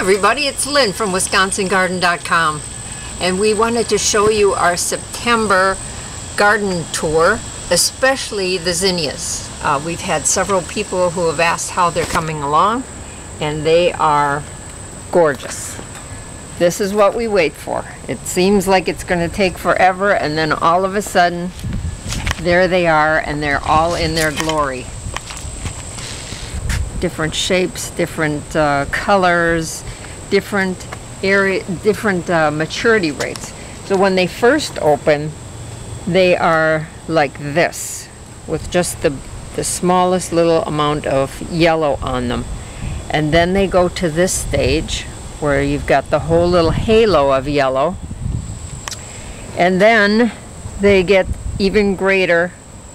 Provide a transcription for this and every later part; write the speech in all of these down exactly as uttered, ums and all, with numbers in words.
everybody, it's Lynn from Wisconsin Garden dot com, and we wanted to show you our September garden tour, especially the zinnias. Uh, we've had several people who have asked how they're coming along, and they are gorgeous. This is what we wait for. It seems like it's going to take forever, and then all of a sudden there they are, and they're all in their glory. Different shapes, different uh, colors, different area, different uh, maturity rates. So when they first open, they are like this, with just the, the smallest little amount of yellow on them. And then they go to this stage where you've got the whole little halo of yellow. And then they get even greater,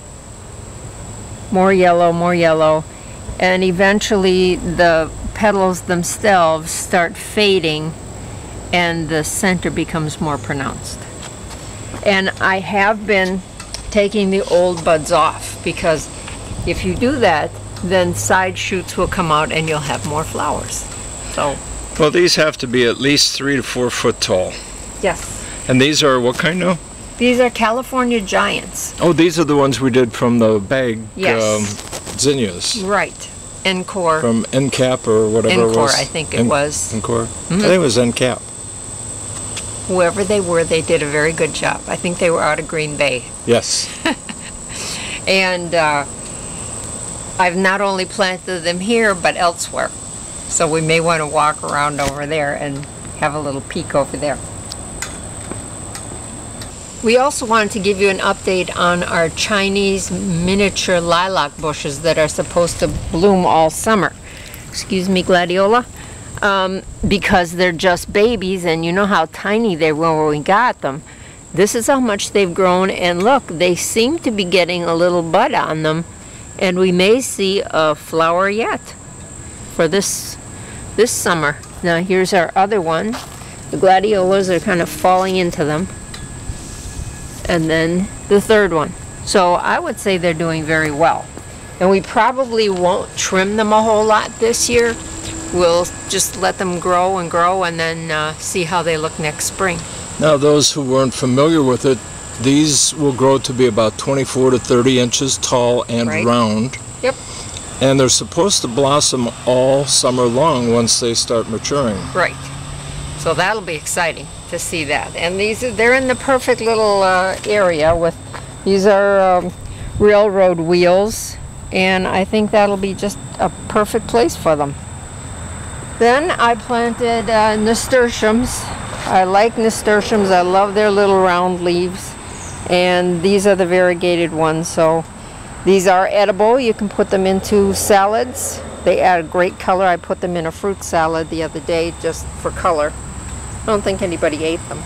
more yellow, more yellow. And eventually the petals themselves start fading and the center becomes more pronounced. And I have been taking the old buds off, because if you do that, then side shoots will come out and you'll have more flowers. So, well, these have to be at least three to four foot tall. Yes. And these are what kind now? These are California Giants. Oh, these are the ones we did from the bag. Yes. Um, zinnias. Right. Encore. From N cap or whatever Encore, it was. I think it N was. Encore? Mm-hmm. I think it was N cap. Whoever they were, they did a very good job. I think they were out of Green Bay. Yes. And uh, I've not only planted them here, but elsewhere. So we may want to walk around over there and have a little peek over there. We also wanted to give you an update on our Chinese miniature lilac bushes that are supposed to bloom all summer. Excuse me, gladiola. Um, because they're just babies, and you know how tiny they were when we got them. This is how much they've grown, and look, they seem to be getting a little bud on them, and we may see a flower yet for this this summer. Now here's our other one. The gladiolas are kind of falling into them. And then the third one. So I would say they're doing very well. And we probably won't trim them a whole lot this year. We'll just let them grow and grow, and then uh, see how they look next spring. Now, those who weren't familiar with it, these will grow to be about twenty-four to thirty inches tall and right. round. Yep. And they're supposed to blossom all summer long once they start maturing. Right. So that'll be exciting to see that. And these are, they're in the perfect little uh, area with, these are um, railroad wheels, and I think that'll be just a perfect place for them. Then I planted uh, nasturtiums. I like nasturtiums. I love their little round leaves. And these are the variegated ones. So these are edible. You can put them into salads. They add a great color. I put them in a fruit salad the other day just for color. I don't think anybody ate them.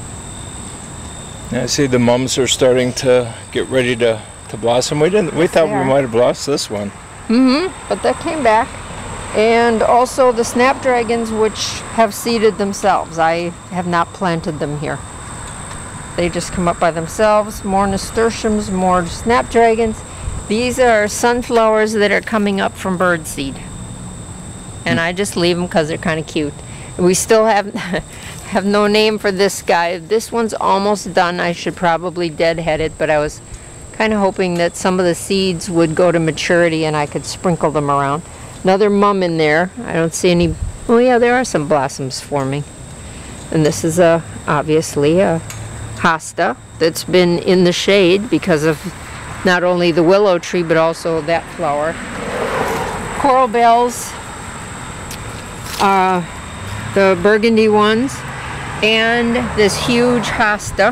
I see the mums are starting to get ready to, to blossom. We didn't. We Yes, thought they we are. might have lost this one. Mm-hmm. But that came back. And also the snapdragons, which have seeded themselves. I have not planted them here. They just come up by themselves. More nasturtiums, more snapdragons. These are sunflowers that are coming up from birdseed. And I just leave them because they're kind of cute. We still have have no name for this guy. This one's almost done. I should probably deadhead it, but I was kind of hoping that some of the seeds would go to maturity and I could sprinkle them around. Another mum in there. I don't see any. Oh yeah, there are some blossoms forming. And this is a obviously a hosta that's been in the shade because of not only the willow tree but also that flower. Coral bells, uh, the burgundy ones, and this huge hosta.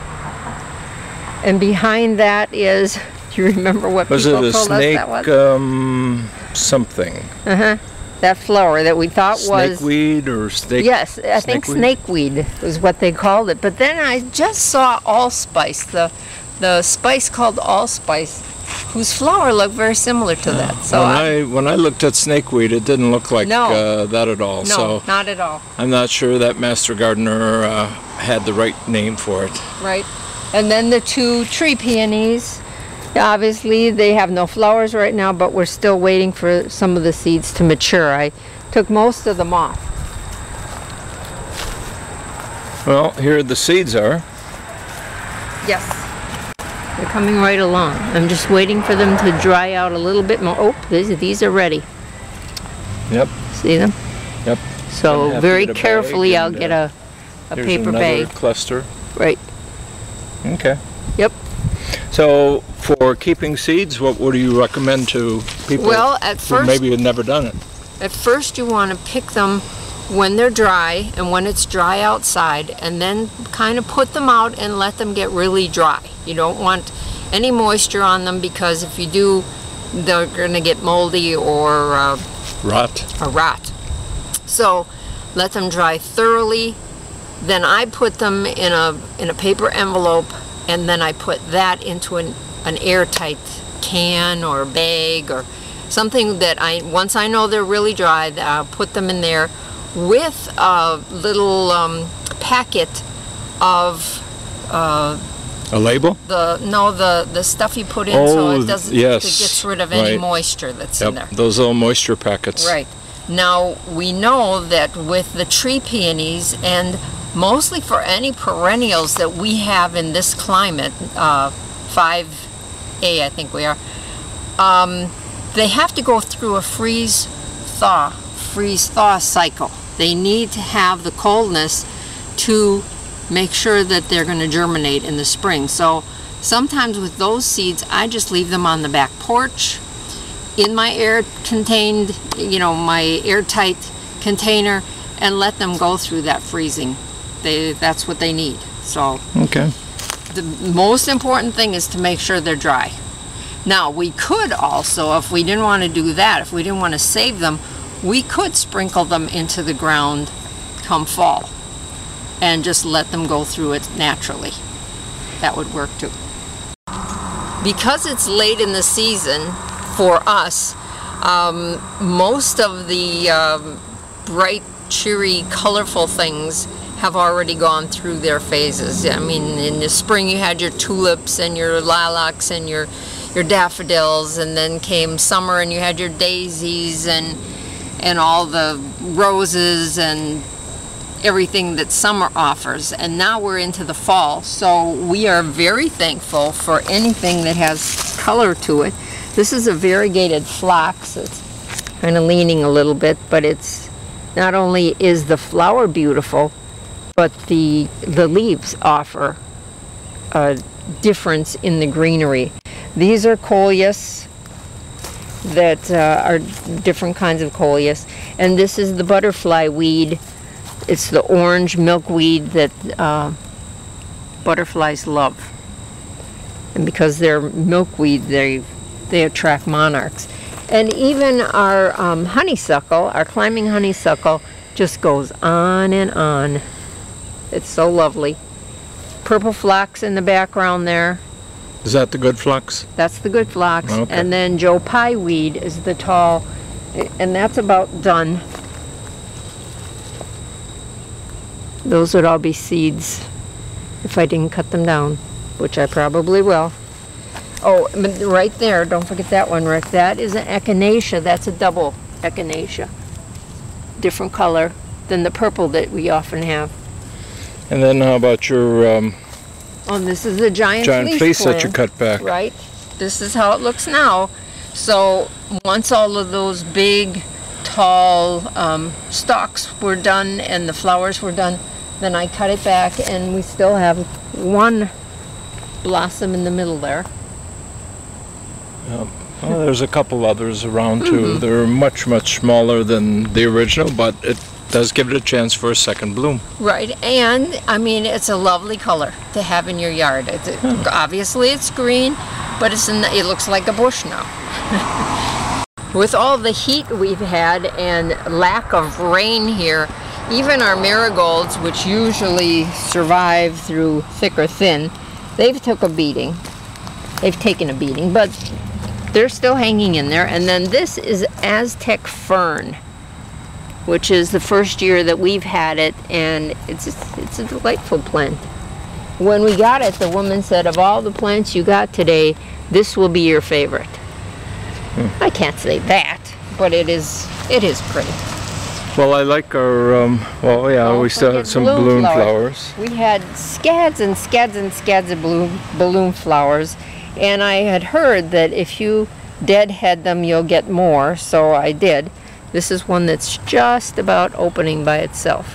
And behind that is, do you remember what Was people it a told snake, us that was? um, something? Uh-huh. That flower that we thought was... Snakeweed or snake... Yes, I think snakeweed was what they called it. But then I just saw allspice, the the spice called allspice, whose flower looked very similar to that. So when I, I when I looked at snakeweed, it didn't look like No. uh, that at all. no, So not at all. I'm not sure that master gardener uh, had the right name for it. Right. And then the two tree peonies. Obviously, they have no flowers right now, but we're still waiting for some of the seeds to mature. I took most of them off. Well, here the seeds are. Yes. They're coming right along. I'm just waiting for them to dry out a little bit more. Oh, these, these are ready. Yep. See them? Yep. So very carefully I'll get a, a here's paper another bag. cluster. Right. Okay. Yep. So for keeping seeds, what would you recommend to people well, at who first, maybe have never done it? At first you want to pick them when they're dry and when it's dry outside, and then kind of put them out and let them get really dry. You don't want any moisture on them, because if you do, they're going to get moldy or uh, rot. or rot. So let them dry thoroughly. Then I put them in a in a paper envelope, and then I put that into an, an airtight can or bag or something that I, once I know they're really dry, I'll put them in there with a little um, packet of uh, a label? The no, the the stuff you put in oh, so it doesn't yes. it gets rid of any right. moisture that's yep. in there. Those little moisture packets. Right. Now we know that with the tree peonies, and mostly for any perennials that we have in this climate, uh, five A I think we are, um, they have to go through a freeze-thaw, freeze-thaw cycle. They need to have the coldness to make sure that they're going to germinate in the spring. So sometimes with those seeds, I just leave them on the back porch in my air-contained, you know, my airtight container, and let them go through that freezing. They, that's what they need. So okay. The most important thing is to make sure they're dry. Now we could also, if we didn't want to do that, if we didn't want to save them, we could sprinkle them into the ground come fall and just let them go through it naturally. That would work too. Because it's late in the season for us, um, most of the um, bright, cheery, colorful things have already gone through their phases. I mean, in the spring you had your tulips and your lilacs and your your daffodils, and then came summer and you had your daisies and and all the roses and everything that summer offers. And now we're into the fall, so we are very thankful for anything that has color to it. This is a variegated phlox. It's kind of leaning a little bit, but it's not only is the flower beautiful, but the the leaves offer a difference in the greenery. These are coleus that uh, are different kinds of coleus, and this is the butterfly weed. It's the orange milkweed that uh, butterflies love, and because they're milkweed, they they attract monarchs. And even our um, honeysuckle, our climbing honeysuckle, just goes on and on. It's so lovely. Purple phlox in the background there. Is that the good phlox? That's the good phlox. Okay. And then Joe Pye weed is the tall, and that's about done. Those would all be seeds if I didn't cut them down, which I probably will. Oh, right there, don't forget that one, Rick. That is an echinacea. That's a double echinacea. Different color than the purple that we often have. And then how about your um, oh, this is the giant, giant fleece, fleece that plant, you cut back? Right. This is how it looks now. So once all of those big, tall um, stalks were done and the flowers were done, then I cut it back, and we still have one blossom in the middle there. Yeah. Well, there's a couple others around too. Mm-hmm. They're much, much smaller than the original, but it does give it a chance for a second bloom. Right, and I mean, it's a lovely color to have in your yard. It's, Hmm. Obviously it's green, but it's in, it looks like a bush now. With all the heat we've had and lack of rain here, even our marigolds, which usually survive through thick or thin, they've took a beating. They've taken a beating, but they're still hanging in there. And then this is Aztec fern, which is the first year that we've had it, and it's a, it's a delightful plant. When we got it, the woman said, of all the plants you got today, this will be your favorite. Hmm. I can't say that, but it is it is pretty. Well, I like our, um, well, yeah, Don't we still forget have some balloon balloon flowers. flowers. We had scads and scads and scads of balloon, balloon flowers, and I had heard that if you deadhead them, you'll get more, so I did. This is one that's just about opening by itself.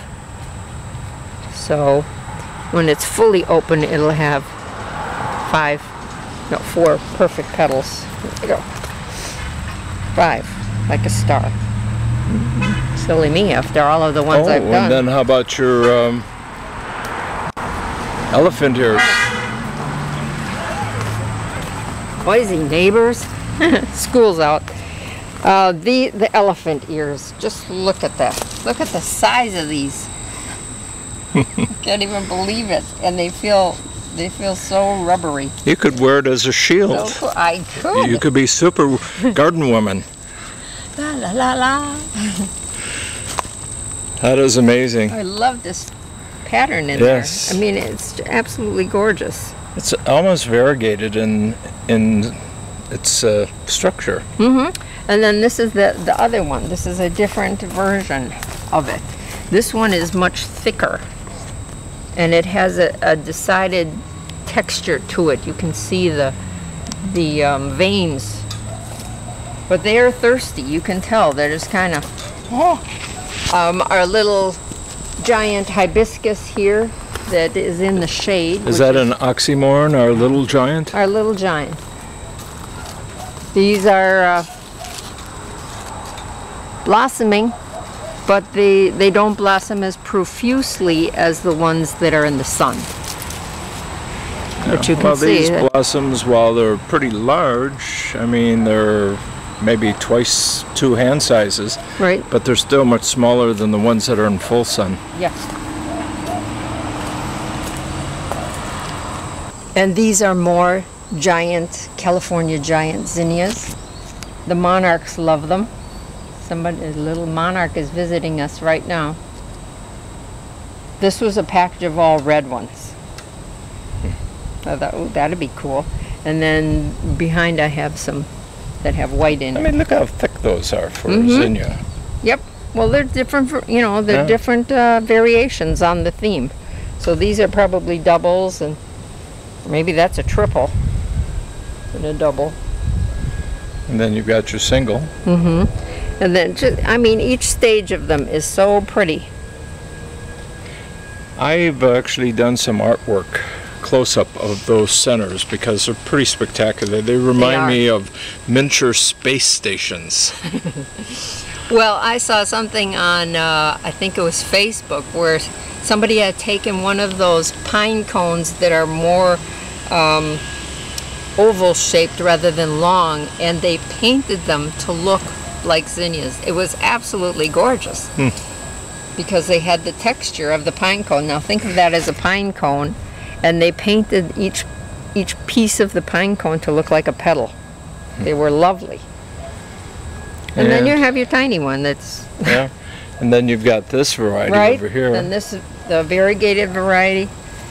So when it's fully open, it'll have five, no, four perfect petals. There we go. Five, like a star. Mm-hmm. Silly me after all of the ones oh, I've done. And then how about your um, elephant ears? Noisy neighbors. School's out. Uh, the the elephant ears. Just look at that. Look at the size of these. I can't even believe it. And they feel they feel so rubbery. You could wear it as a shield. So cool. I could. You could be super garden woman. La la la la. That is amazing. I love this pattern in Yes. there. I mean, it's absolutely gorgeous. It's almost variegated in in its uh, structure. Mm-hmm. And then this is the, the other one. This is a different version of it. This one is much thicker. And it has a, a decided texture to it. You can see the, the um, veins. But they are thirsty. You can tell. They're just kind of... Oh. Um, our little giant hibiscus here that is in the shade. Is that an oxymoron, our little giant? Our little giant. These are uh, blossoming, but they, they don't blossom as profusely as the ones that are in the sun. Yeah. But you can well, see these that blossoms, while they're pretty large, I mean, they're maybe twice two hand sizes, right? but they're still much smaller than the ones that are in full sun. Yeah. And these are more giant, California giant zinnias. The monarchs love them. Somebody, a little monarch is visiting us right now. This was a package of all red ones. I thought, oh, that'd be cool. And then behind I have some that have white in it. I mean, look how thick those are for Mm-hmm. zinnia. Yep. Well, they're different, for, you know, they're Yeah. different uh, variations on the theme. So these are probably doubles, and maybe that's a triple and a double. And then you've got your single. Mm-hmm. And then, just, I mean, each stage of them is so pretty. I've actually done some artwork close-up of those centers because they're pretty spectacular. They remind They me of miniature space stations. Well, I saw something on, uh, I think it was Facebook, where somebody had taken one of those pine cones that are more um, oval-shaped rather than long, and they painted them to look like zinnias. It was absolutely gorgeous Hmm. because they had the texture of the pine cone. Now think of that as a pine cone, and they painted each each piece of the pine cone to look like a petal. They were lovely. And, and then you have your tiny one that's... Yeah. And then you've got this variety right? over here. And this is the variegated variety.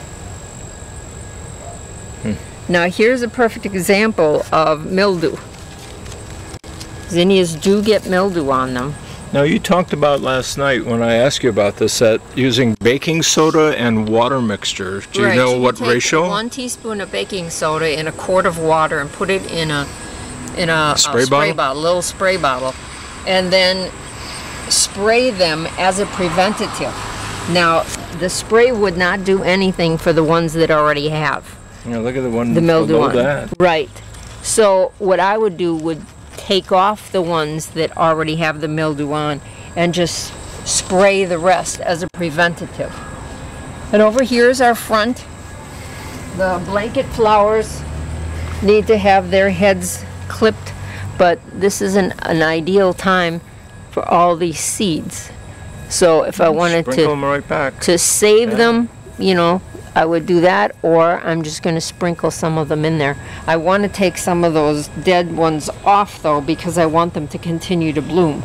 Hmm. Now here's a perfect example of mildew. Zinnias do get mildew on them. Now, you talked about last night when I asked you about this, that using baking soda and water mixture. Do you right. know you what take ratio? One teaspoon of baking soda in a quart of water and put it in a in a, Spray a spray bottle? bottle, little spray bottle, and then spray them as a preventative. Now, the spray would not do anything for the ones that already have Yeah, look at the one the mildew below on. that. Right. So what I would do would take off the ones that already have the mildew on and just spray the rest as a preventative. And over here is our front. The blanket flowers need to have their heads clipped, but this is an, an ideal time for all these seeds. So if I wanted Sprinkle to them right back. to save Yeah. them, you know, I would do that, or I'm just going to sprinkle some of them in there. I want to take some of those dead ones off, though, because I want them to continue to bloom.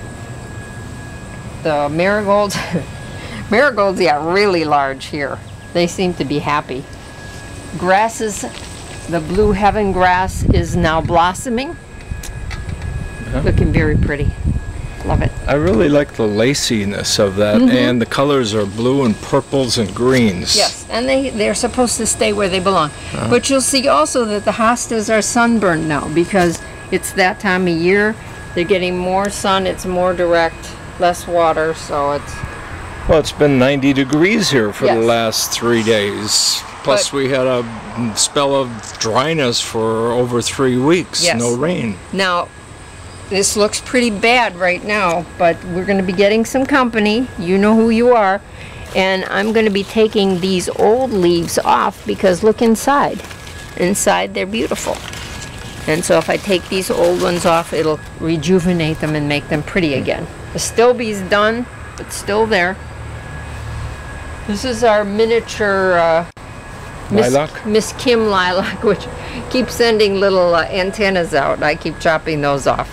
The marigolds, marigolds got really large here. They seem to be happy. Grasses, the blue heaven grass is now blossoming. Yeah. Looking very pretty. Love it. I really like the laciness of that, Mm-hmm. and the colors are blue and purples and greens. Yes, and they, they're supposed to stay where they belong. Uh-huh. But you'll see also that the hostas are sunburned now because it's that time of year. They're getting more sun, it's more direct, less water, so it's... Well, it's been ninety degrees here for Yes. the last three days. Plus But- we had a spell of dryness for over three weeks, Yes. no rain. Now, this looks pretty bad right now, but we're going to be getting some company. You know who you are. And I'm going to be taking these old leaves off because look inside. Inside they're beautiful. And so if I take these old ones off, it'll rejuvenate them and make them pretty again. The stilby's done, but still there. This is our miniature uh, Miss, Lilac? Miss Kim lilac, which keeps sending little uh, antennas out. I keep chopping those off.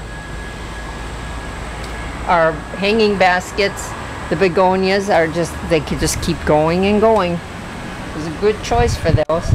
Our hanging baskets, the begonias are just, they could just keep going and going. It was a good choice for those.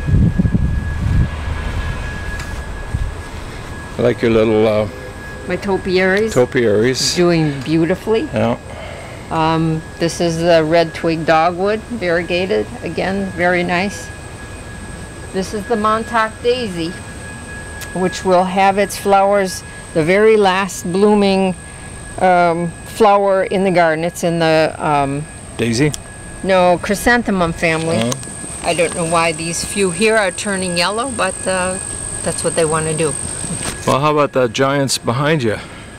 I like your little uh, My topiaries topiaries. doing beautifully. Yeah. Um, this is the red twig dogwood, variegated, again, very nice. This is the Montauk daisy, which will have its flowers, the very last blooming um, flower in the garden. It's in the, um, Daisy? no, chrysanthemum family. Uh-huh. I don't know why these few here are turning yellow, but uh, that's what they want to do. Well, how about that giants behind you?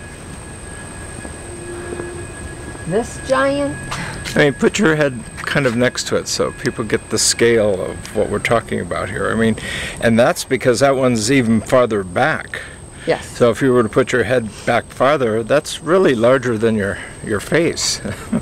This giant, I mean, put your head kind of next to it so people get the scale of what we're talking about here. I mean, and that's because that one's even farther back. yes. So if you were to put your head back farther, that's really larger than your, your face.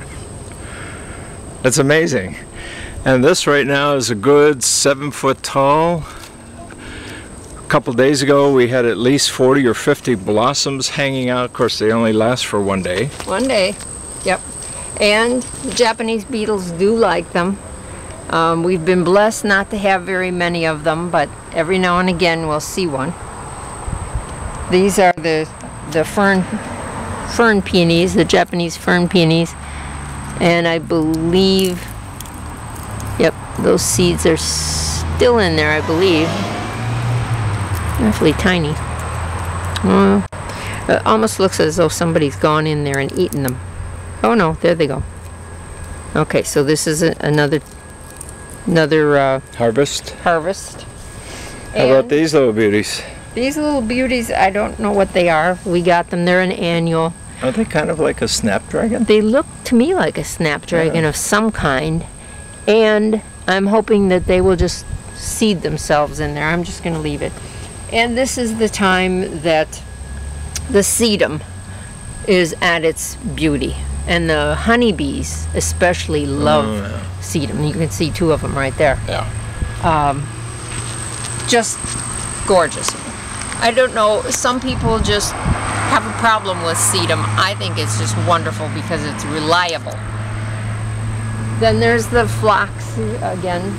It's amazing. And this right now is a good seven foot tall. A couple days ago we had at least forty or fifty blossoms hanging out. Of course, they only last for one day. One day, yep. And the Japanese beetles do like them. Um, we've been blessed not to have very many of them, but every now and again we'll see one. These are the the fern fern peonies, the Japanese fern peonies, and I believe, yep, those seeds are still in there, I believe. Awfully tiny. Well, it almost looks as though somebody's gone in there and eaten them. Oh no, there they go. Okay, so this is a, another another uh, Harvest. harvest. How about And these little beauties? These little beauties, I don't know what they are. We got them. They're an annual. Aren't they kind of like a snapdragon? They look to me like a snapdragon Yeah. of some kind, and I'm hoping that they will just seed themselves in there. I'm just going to leave it. And this is the time that the sedum is at its beauty, and the honeybees especially love Oh, yeah. sedum. You can see two of them right there. Yeah. Um, just gorgeous. I don't know, some people just have a problem with sedum. I think it's just wonderful because it's reliable. Then there's the phlox again.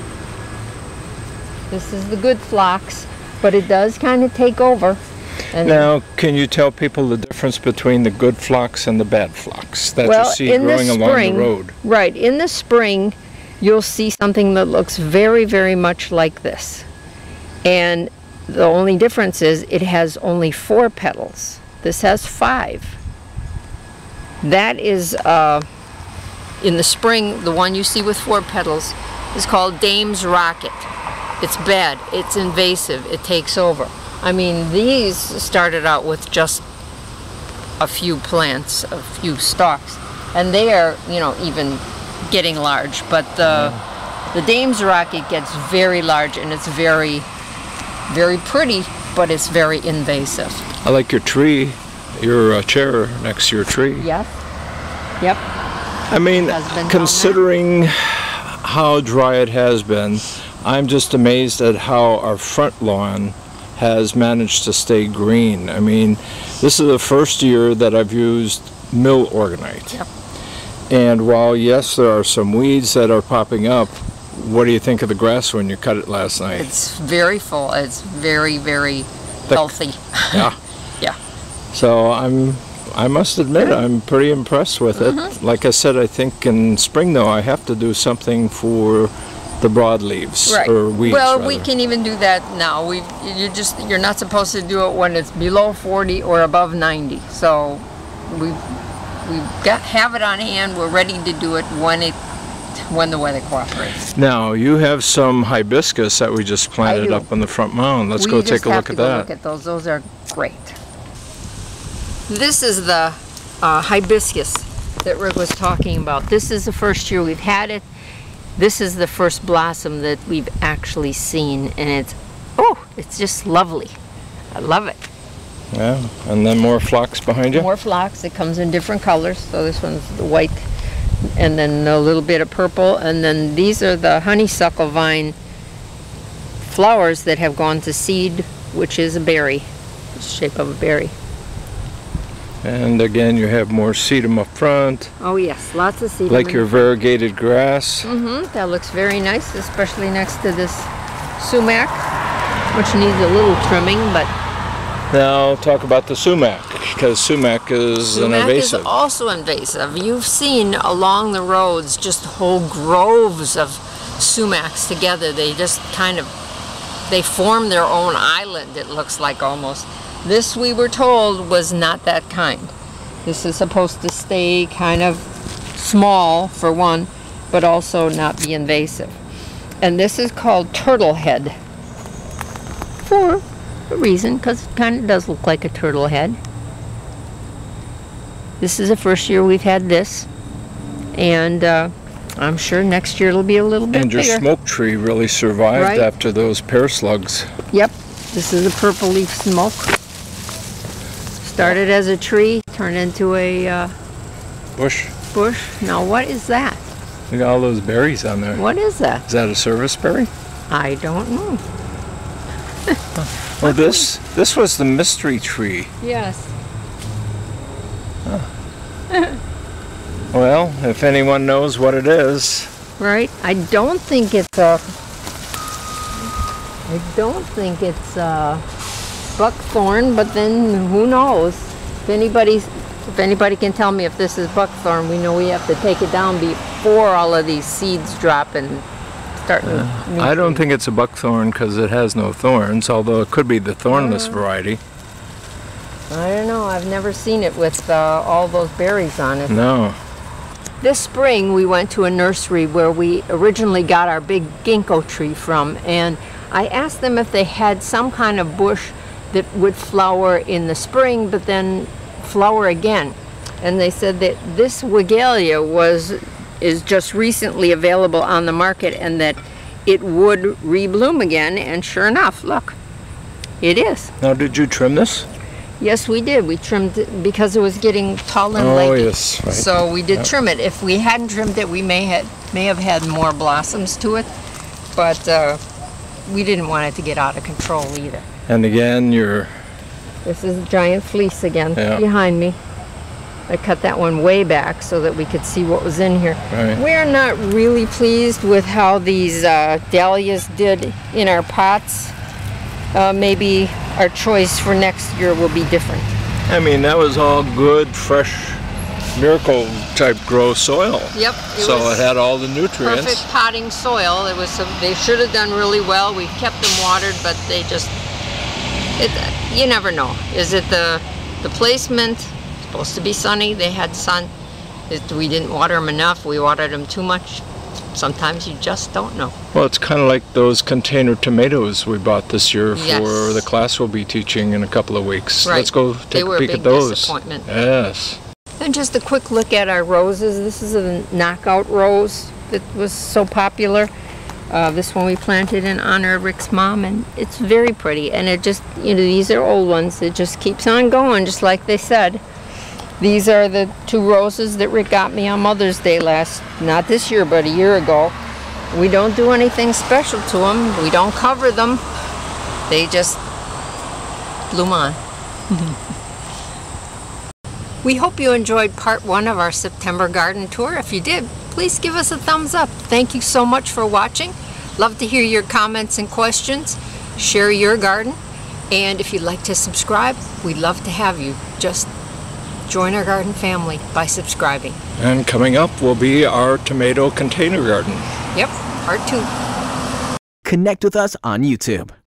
This is the good phlox, but it does kind of take over. And Now, can you tell people the difference between the good phlox and the bad phlox that well, you see in growing the along spring, the road? right, in the spring, you'll see something that looks very, very much like this. And the only difference is it has only four petals. This has five. That is, uh, in the spring, the one you see with four petals is called Dame's Rocket. It's bad, it's invasive, it takes over. I mean, these started out with just a few plants, a few stalks, and they are, you know, even getting large. But the, the Dame's Rocket gets very large, and it's very, very pretty, but it's very invasive. I like your tree, your uh, chair next to your tree. Yes. Yep. I mean, Husband on considering how dry it has been, I'm just amazed at how our front lawn has managed to stay green. I mean, this is the first year that I've used mill organite. Yep. And while, yes, there are some weeds that are popping up, what do you think of the grass when you cut it last night? It's very full. It's very, very healthy. Yeah. Yeah. So I'm I must admit, I'm pretty impressed with it. Mm-hmm. Like I said, I think in spring, though, I have to do something for the broadleaves, Right. or weeds, well, rather. we can even do that now. We you just you're not supposed to do it when it's below forty or above ninety. So we we got have it on hand. We're ready to do it when it when the weather cooperates. Now, you have some hibiscus that we just planted do. up on the front mound. Let's we go just take a have look to at go that. Look at those. Those are great. This is the uh, hibiscus that Rick was talking about. This is the first year we've had it. This is the first blossom that we've actually seen, and it's, oh, it's just lovely. I love it. Yeah, and then more phlox behind you? More phlox. It comes in different colors. So this one's the white, and then a little bit of purple, and then these are the honeysuckle vine flowers that have gone to seed, which is a berry, the shape of a berry. And again, you have more sedum up front. Oh yes, lots of sedum. Like your variegated grass. Mm-hmm. That looks very nice, especially next to this sumac, which needs a little trimming, but Now talk about the sumac, because sumac is an sumac invasive. is also invasive. You've seen along the roads just whole groves of sumacs together. They just kind of, they form their own island, it looks like almost. This, we were told, was not that kind. This is supposed to stay kind of small, for one, but also not be invasive. And this is called turtle head, for a reason, because it kind of does look like a turtle head. This is the first year we've had this, and uh, I'm sure next year it'll be a little bit And your bigger. smoke tree really survived Right. after those pear slugs. Yep, this is a purple leaf smoke. Started as a tree, turned into a uh, Bush. bush. Now what is that? Look at all those berries on there. What is that? Is that a service berry? I don't know. Well, this this was the mystery tree. Yes. Well, if anyone knows what it is, Right? I don't think it's a. I don't think it's a buckthorn, but then who knows? If anybody's, if anybody can tell me if this is buckthorn, we know we have to take it down before all of these seeds drop and start. Uh, I don't think it's a buckthorn because it has no thorns, although it could be the thornless Uh. variety. I don't know. I've never seen it with uh, all those berries on it. No. This spring we went to a nursery where we originally got our big ginkgo tree from, and I asked them if they had some kind of bush that would flower in the spring but then flower again. And they said that this wigelia was is just recently available on the market and that it would rebloom again, and sure enough, look, it is. Now, did you trim this? Yes, we did. We trimmed it because it was getting tall and Oh, leggy. yes, right. So we did Yep. trim it. If we hadn't trimmed it, we may had may have had more blossoms to it, but uh, we didn't want it to get out of control either. And again, your This is a giant fleece again Yeah. behind me. I cut that one way back so that we could see what was in here. Right. We're not really pleased with how these uh, dahlias did in our pots. Uh, maybe our choice for next year will be different. I mean, that was all good, fresh, miracle type grow soil. Yep. So it had all the nutrients. Perfect potting soil. It was some, they should have done really well. We've kept them watered, but they just, it, you never know. Is it the the placement? It's supposed to be sunny. They had sun. It, we didn't water them enough. We watered them too much. Sometimes you just don't know. Well, it's kind of like those container tomatoes we bought this year Yes. for the class we'll be teaching in a couple of weeks. Right. Let's go They take were a a peek big at those. disappointment. Yes. And just a quick look at our roses. This is a knockout rose that was so popular. Uh, this one we planted in honor of Rick's mom, and it's very pretty. And it just, you know, these are old ones. It just keeps on going, just like they said. These are the two roses that Rick got me on Mother's Day last, not this year, but a year ago. We don't do anything special to them. We don't cover them. They just bloom on. We hope you enjoyed part one of our September garden tour. If you did, please give us a thumbs up. Thank you so much for watching. Love to hear your comments and questions. Share your garden. And if you'd like to subscribe, we'd love to have you. Just Join our garden family by subscribing. And coming up will be our tomato container garden. Yep, part two. Connect with us on YouTube.